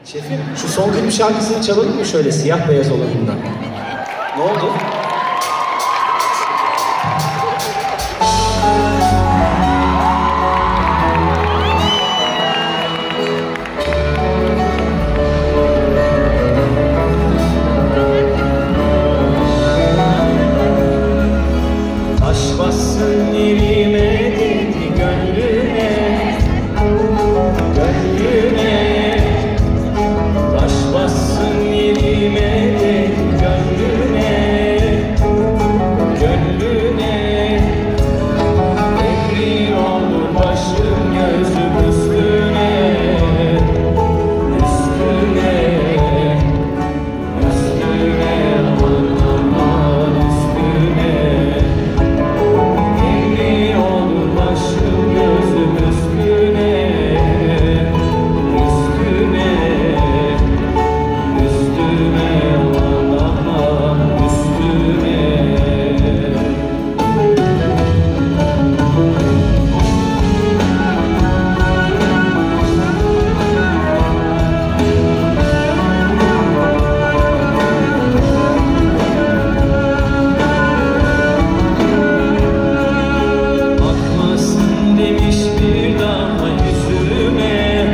Şefim, şu son klip şarkısını çalalım mı şöyle siyah beyaz olanından? Ne oldu? Taş bassın yerime dedi gönlüme, gönlüme. Taş bassın yerime dedi gönlüme, gönlüme. Emri olur başım gözüm üstüne, üstüne, üstüne, aman aman üstüne. Emri olur başım gözüm üstüne, üstüne, üstüne, aman aman üstüne. Bakmasın demiş bir daha yüzüme,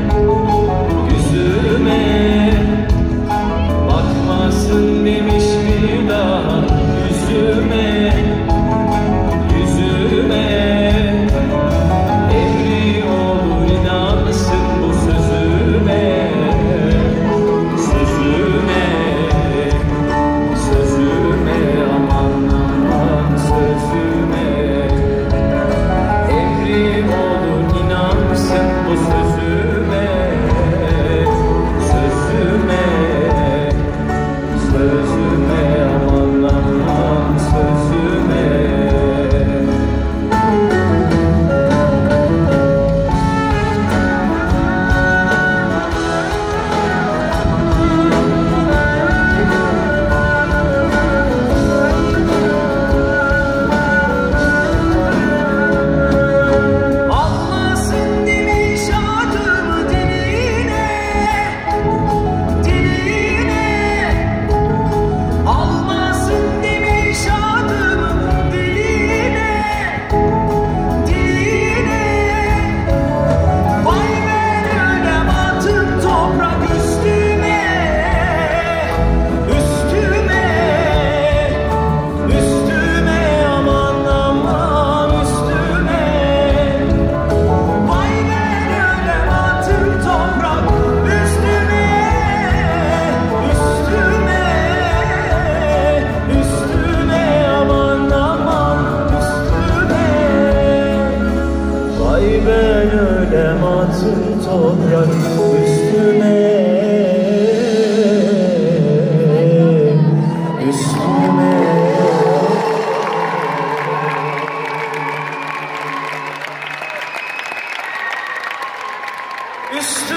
yüzüme. Bakmasın demiş bir daha yüzüme, yüzüme. Emri olur inansın bu sözüme, sözüme, sözüme, aman aman sözüme. Emri olur inansın bu sözüme, sözüme, sözüme, aman aman sözüme. Almasın demiş adımı diline, diline. Almasın demiş adımı diline, diline. Vay ben ölem atın toprak üstüme, üstüme, üstüme, aman aman üstüme. Vay ben ölem atın toprak üstüme, üstüme, üstüme, aman aman üstüme. Vay ben ölem atın toprak üstüme, üstüme. Üstüme.